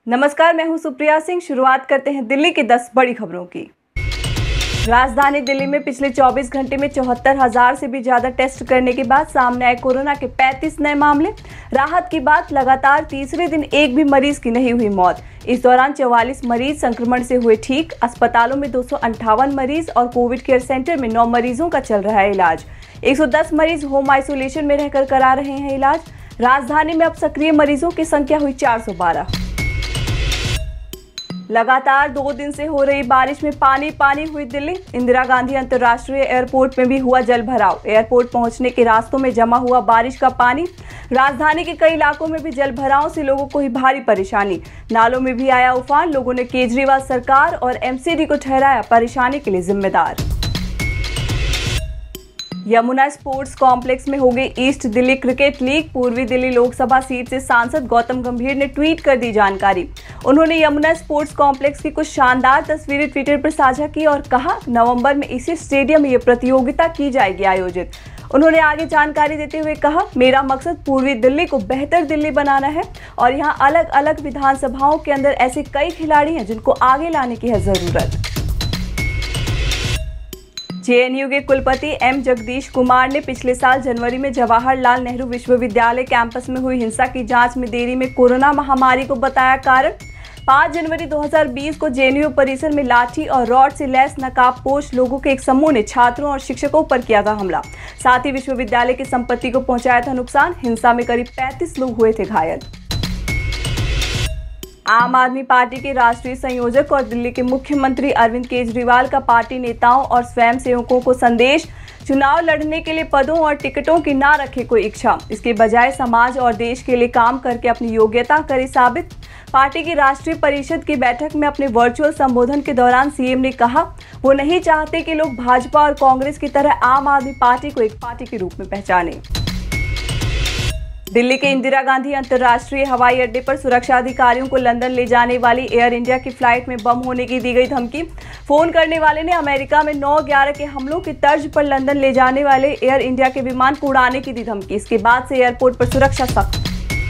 नमस्कार, मैं हूं सुप्रिया सिंह। शुरुआत करते हैं दिल्ली की 10 बड़ी खबरों की। राजधानी दिल्ली में पिछले 24 घंटे में 74,000 से भी ज्यादा टेस्ट करने के बाद सामने आए कोरोना के 35 नए मामले। राहत की बात, लगातार तीसरे दिन एक भी मरीज की नहीं हुई मौत। इस दौरान 44 मरीज संक्रमण से हुए ठीक। अस्पतालों में 258 मरीज और कोविड केयर सेंटर में 9 मरीजों का चल रहा है इलाज। 110 मरीज होम आइसोलेशन में रहकर करा रहे हैं इलाज। राजधानी में अब सक्रिय मरीजों की संख्या हुई 412। लगातार 2 दिन से हो रही बारिश में पानी पानी हुई दिल्ली। इंदिरा गांधी अंतर्राष्ट्रीय एयरपोर्ट में भी हुआ जल भराव। एयरपोर्ट पहुंचने के रास्तों में जमा हुआ बारिश का पानी। राजधानी के कई इलाकों में भी जल भराव से लोगों को ही भारी परेशानी। नालों में भी आया उफान। लोगों ने केजरीवाल सरकार और एमसीडी को ठहराया परेशानी के लिए जिम्मेदार। यमुना स्पोर्ट्स कॉम्प्लेक्स में हो गई ईस्ट दिल्ली क्रिकेट लीग। पूर्वी दिल्ली लोकसभा सीट से सांसद गौतम गंभीर ने ट्वीट कर दी जानकारी। उन्होंने यमुना स्पोर्ट्स कॉम्प्लेक्स की कुछ शानदार तस्वीरें ट्विटर पर साझा की और कहा, नवंबर में इसी स्टेडियम में ये प्रतियोगिता की जाएगी आयोजित। उन्होंने आगे जानकारी देते हुए कहा, मेरा मकसद पूर्वी दिल्ली को बेहतर दिल्ली बनाना है और यहाँ अलग अलग विधानसभाओं के अंदर ऐसे कई खिलाड़ी हैं जिनको आगे लाने की है जरूरत। जेएनयू के कुलपति एम जगदीश कुमार ने पिछले साल जनवरी में जवाहरलाल नेहरू विश्वविद्यालय कैंपस में हुई हिंसा की जांच में देरी में कोरोना महामारी को बताया कारण। 5 जनवरी 2020 को जेएनयू परिसर में लाठी और रॉड से लैस नकाबपोश लोगों के एक समूह ने छात्रों और शिक्षकों पर किया था हमला। साथ ही विश्वविद्यालय की संपत्ति को पहुंचाया था नुकसान। हिंसा में करीब 35 लोग हुए थे घायल। आम आदमी पार्टी के राष्ट्रीय संयोजक और दिल्ली के मुख्यमंत्री अरविंद केजरीवाल का पार्टी नेताओं और स्वयंसेवकों को संदेश, चुनाव लड़ने के लिए पदों और टिकटों की ना रखे कोई इच्छा, इसके बजाय समाज और देश के लिए काम करके अपनी योग्यता करे साबित। पार्टी की राष्ट्रीय परिषद की बैठक में अपने वर्चुअल संबोधन के दौरान सीएम ने कहा, वो नहीं चाहते कि लोग भाजपा और कांग्रेस की तरह आम आदमी पार्टी को एक पार्टी के रूप में पहचाने। दिल्ली के इंदिरा गांधी अंतर्राष्ट्रीय हवाई अड्डे पर सुरक्षा अधिकारियों को लंदन ले जाने वाली एयर इंडिया की फ्लाइट में बम होने की दी गई धमकी। फोन करने वाले ने अमेरिका में 9/11 के हमलों की तर्ज पर लंदन ले जाने वाले एयर इंडिया के विमान को उड़ाने की दी धमकी। इसके बाद से एयरपोर्ट पर सुरक्षा सख्त।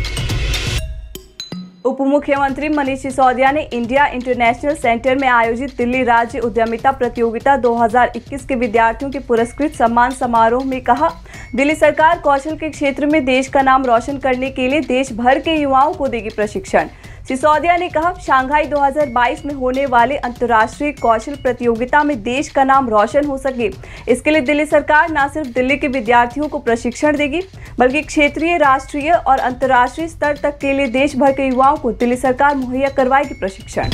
उप मुख्यमंत्री मनीष सिसोदिया ने इंडिया इंटरनेशनल सेंटर में आयोजित दिल्ली राज्य उद्यमिता प्रतियोगिता 2021 के विद्यार्थियों के पुरस्कृत सम्मान समारोह में कहा, दिल्ली सरकार कौशल के क्षेत्र में देश का नाम रोशन करने के लिए देश भर के युवाओं को देगी प्रशिक्षण। सिसोदिया ने कहा, शंघाई 2022 में होने वाले अंतर्राष्ट्रीय कौशल प्रतियोगिता में देश का नाम रोशन हो सके, इसके लिए दिल्ली सरकार न सिर्फ दिल्ली के विद्यार्थियों को प्रशिक्षण देगी, बल्कि क्षेत्रीय, राष्ट्रीय और अंतर्राष्ट्रीय स्तर तक के लिए देश भर के युवाओं को दिल्ली सरकार मुहैया करवाएगी प्रशिक्षण।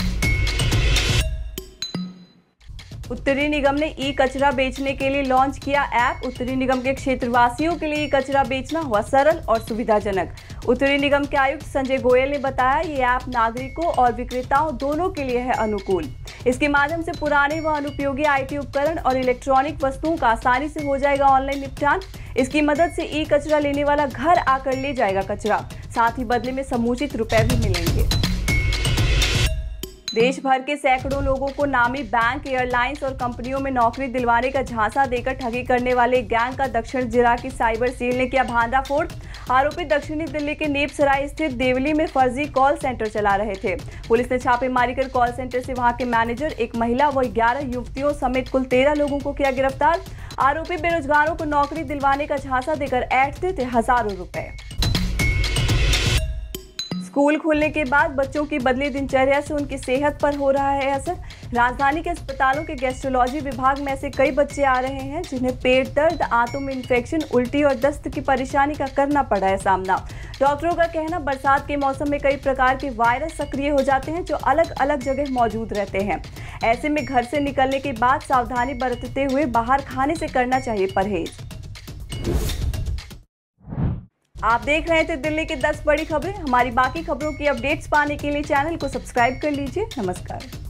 उत्तरी निगम ने ई कचरा बेचने के लिए लॉन्च किया ऐप। उत्तरी निगम के क्षेत्रवासियों के लिए ई कचरा बेचना हुआ सरल और सुविधाजनक। उत्तरी निगम के आयुक्त संजय गोयल ने बताया, ये ऐप नागरिकों और विक्रेताओं दोनों के लिए है अनुकूल। इसके माध्यम से पुराने व अनुपयोगी आईटी उपकरण और इलेक्ट्रॉनिक वस्तुओं का आसानी से हो जाएगा ऑनलाइन निपटान। इसकी मदद से ई कचरा लेने वाला घर आकर ले जाएगा कचरा, साथ ही बदले में समुचित रुपए भी मिलेंगे। देश भर के सैकड़ों लोगों को नामी बैंक, एयरलाइंस और कंपनियों में नौकरी दिलवाने का झांसा देकर ठगी करने वाले गैंग का दक्षिण जिला की साइबर सेल ने किया भांडाफोड़। आरोपी दक्षिणी दिल्ली के नेपसराय स्थित देवली में फर्जी कॉल सेंटर चला रहे थे। पुलिस ने छापेमारी कर कॉल सेंटर से वहां के मैनेजर, एक महिला व 11 युवतियों समेत कुल 13 लोगों को किया गिरफ्तार। आरोपी बेरोजगारों को नौकरी दिलवाने का झांसा देकर ऐंठते थे हजारों रुपए। स्कूल खुलने के बाद बच्चों की बदली दिनचर्या से उनकी सेहत पर हो रहा है असर। राजधानी के अस्पतालों के गैस्ट्रोलॉजी विभाग में ऐसे कई बच्चे आ रहे हैं जिन्हें पेट दर्द, आंतों में इन्फेक्शन, उल्टी और दस्त की परेशानी का करना पड़ा है सामना। डॉक्टरों का कहना, बरसात के मौसम में कई प्रकार के वायरस सक्रिय हो जाते हैं जो अलग अलग जगह मौजूद रहते हैं। ऐसे में घर से निकलने के बाद सावधानी बरतते हुए बाहर खाने से करना चाहिए परहेज। आप देख रहे थे दिल्ली की 10 बड़ी खबरें। हमारी बाकी खबरों की अपडेट्स पाने के लिए चैनल को सब्सक्राइब कर लीजिए। नमस्कार।